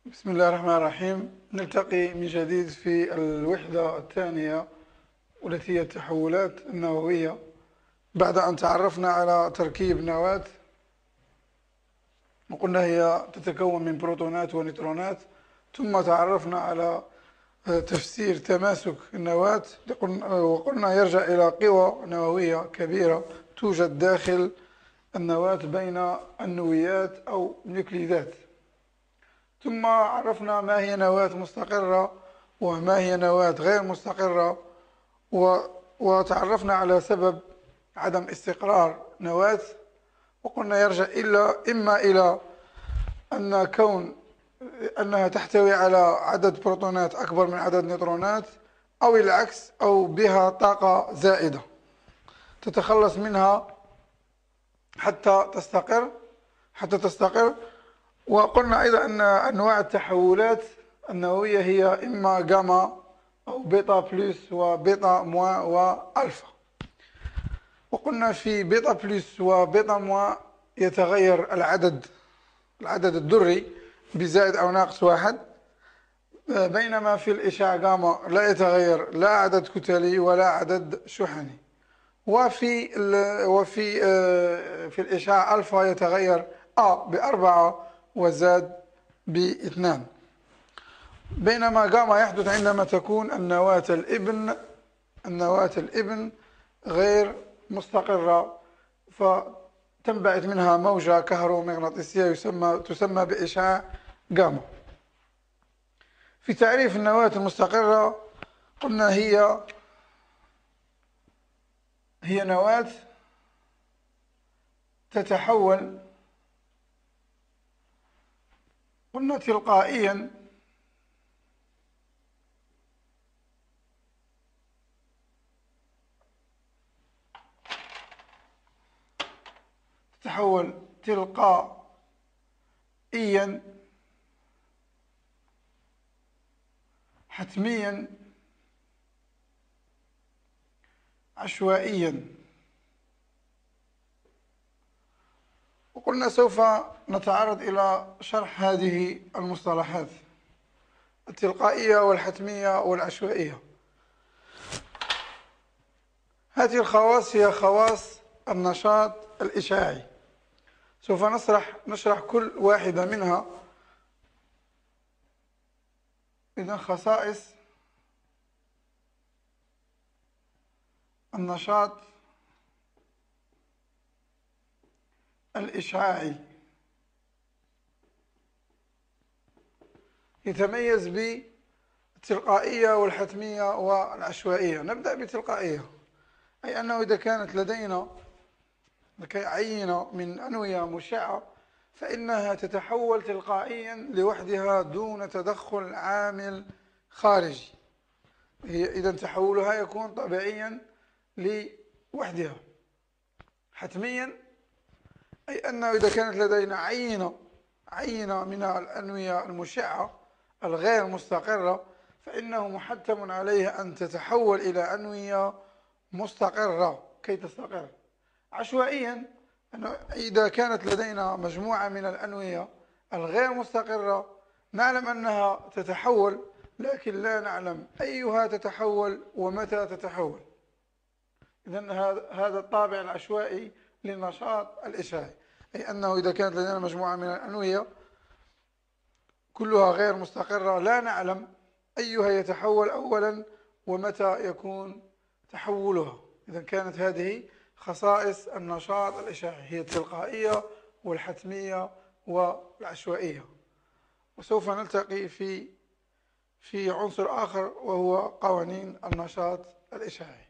بسم الله الرحمن الرحيم. نلتقي من جديد في الوحدة الثانية والتي هي التحولات النووية، بعد أن تعرفنا على تركيب نواة وقلنا هي تتكون من بروتونات ونيوترونات، ثم تعرفنا على تفسير تماسك النواة وقلنا يرجع إلى قوى نووية كبيرة توجد داخل النواة بين النويات أو النيوكليدات. ثم عرفنا ما هي نواة مستقرة وما هي نواة غير مستقرة، وتعرفنا على سبب عدم استقرار نواة، وقلنا يرجع إما إلى أنها تحتوي على عدد بروتونات أكبر من عدد نيوترونات، أو العكس، أو بها طاقة زائدة تتخلص منها حتى تستقر. وقلنا أيضا أن أنواع التحولات النووية هي إما جاما أو بيتا بلس وبيتا موا وألفا. وقلنا في بيتا بلس وبيتا موا يتغير العدد الذري بزائد أو ناقص 1، بينما في الإشعاع جاما لا يتغير لا عدد كتلي ولا عدد شحني. وفي الإشعاع ألفا يتغير ب4 وزاد ب2، بينما جاما يحدث عندما تكون النواة الابن غير مستقرة، فتنبعث منها موجة كهرومغناطيسية تسمى بإشعاع جاما. في تعريف النواة المستقرة قلنا هي نواة تتحول قلنا تلقائيا حتميا عشوائيا. وقلنا سوف نتعرض إلى شرح هذه المصطلحات: التلقائية والحتمية والعشوائية. هذه الخواص هي خواص النشاط الإشعاعي، سوف نشرح كل واحدة منها. إذن خصائص النشاط الإشعاعي يتميز بالتلقائية والحتمية والعشوائية. نبدأ بالتلقائية، أي أنه إذا كانت لدينا عينة من أنوية مشعة فإنها تتحول تلقائيا لوحدها دون تدخل عامل خارجي. إذن تحولها يكون طبيعيا لوحدها. حتميا أي أنه إذا كانت لدينا عينة من الأنوية المشعة الغير مستقرة فإنه محتم عليها أن تتحول إلى أنوية مستقرة كي تستقر. عشوائيا أنه إذا كانت لدينا مجموعة من الأنوية الغير مستقرة نعلم أنها تتحول، لكن لا نعلم أيها تتحول ومتى تتحول. إذن هذا الطابع العشوائي للنشاط الإشعاعي، أي أنه إذا كانت لدينا مجموعة من الأنوية كلها غير مستقرة لا نعلم أيها يتحول أولا ومتى يكون تحولها. إذن كانت هذه خصائص النشاط الإشعاعي، هي التلقائية والحتمية والعشوائية. وسوف نلتقي في عنصر آخر وهو قوانين النشاط الإشعاعي.